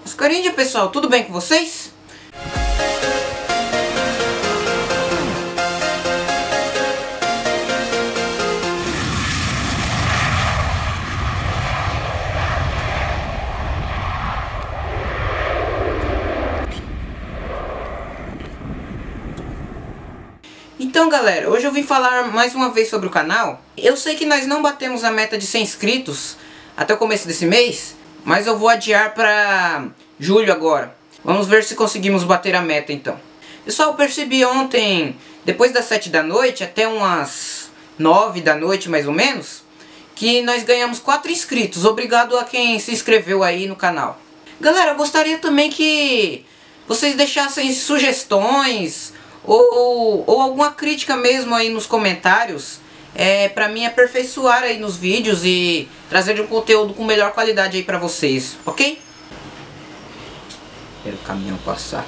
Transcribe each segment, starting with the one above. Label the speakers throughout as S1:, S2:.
S1: Oscarindia, pessoal, tudo bem com vocês? Então galera, hoje eu vim falar mais uma vez sobre o canal. Eu sei que nós não batemos a meta de 100 inscritos até o começo desse mês, mas eu vou adiar para julho agora. Vamos ver se conseguimos bater a meta então. Pessoal, eu percebi ontem, depois das 7 da noite até umas 9 da noite mais ou menos, que nós ganhamos 4 inscritos. Obrigado a quem se inscreveu aí no canal. Galera, eu gostaria também que vocês deixassem sugestões ou alguma crítica mesmo aí nos comentários, pra mim aperfeiçoar aí nos vídeos e trazer um conteúdo com melhor qualidade aí pra vocês, ok? Espera o caminhão passar.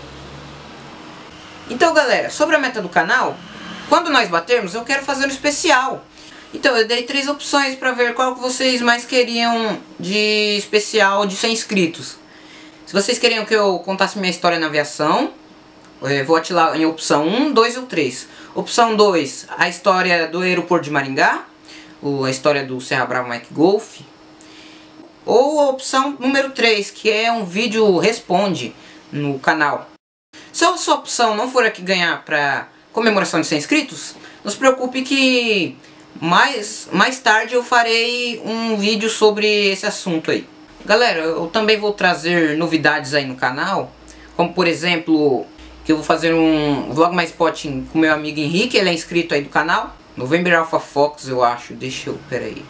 S1: Então galera, sobre a meta do canal, quando nós batermos eu quero fazer um especial. Então eu dei 3 opções pra ver qual que vocês mais queriam de especial de 100 inscritos. Se vocês queriam que eu contasse minha história na aviação, eu vou atirar em opção 1, 2 ou 3. Opção 2, a história do aeroporto de Maringá, a história do Serra Brava Mike Golf. Ou a opção número 3, que é um vídeo responde no canal. Se a sua opção não for a que ganhar para comemoração de 100 inscritos, não se preocupe que mais tarde eu farei um vídeo sobre esse assunto aí. Galera, eu também vou trazer novidades aí no canal, como por exemplo, que eu vou fazer um vlog mais spotting com meu amigo Henrique, ele é inscrito aí do canal. November Alpha Fox, eu acho. Deixa eu, peraí.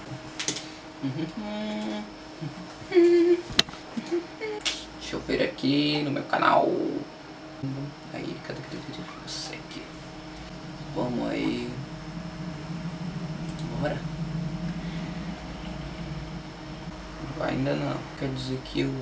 S1: Deixa eu ver aqui no meu canal. Aí, cadê você aqui? Vamos aí. Bora. Ainda não, quer dizer que eu...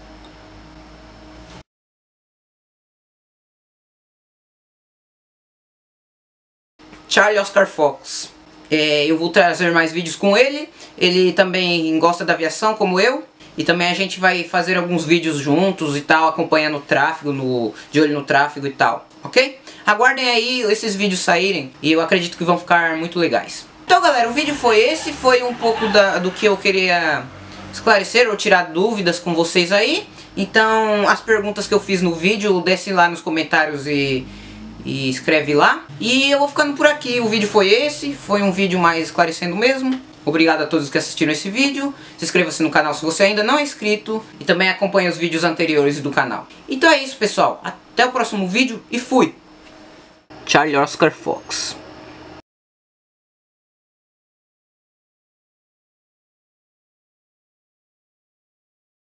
S1: Charlie Oscar Fox. Eu vou trazer mais vídeos com ele. Ele também gosta da aviação como eu. E também a gente vai fazer alguns vídeos juntos e tal, acompanhando o tráfego, de olho no tráfego e tal, ok? Aguardem aí esses vídeos saírem e eu acredito que vão ficar muito legais. Então galera, o vídeo foi esse, foi um pouco do que eu queria esclarecer ou tirar dúvidas com vocês aí. Então as perguntas que eu fiz no vídeo, desce lá nos comentários e escreve lá. E eu vou ficando por aqui, o vídeo foi esse, foi um vídeo mais esclarecendo mesmo. Obrigado a todos que assistiram esse vídeo. Se inscreva-se no canal se você ainda não é inscrito. E também acompanhe os vídeos anteriores do canal. Então é isso pessoal, até o próximo vídeo e fui! Charlie Oscar Fox.